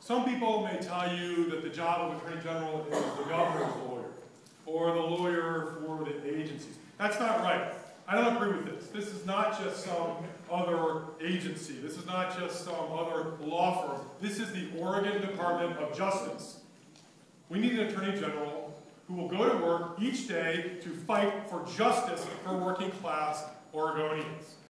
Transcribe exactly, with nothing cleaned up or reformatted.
Some people may tell you that the job of Attorney General is the governor's lawyer, or the lawyer for the agencies. That's not right. I don't agree with this. This is not just some other agency. This is not just some other law firm. This is the Oregon Department of Justice. We need an Attorney General who will go to work each day to fight for justice for working class Oregonians.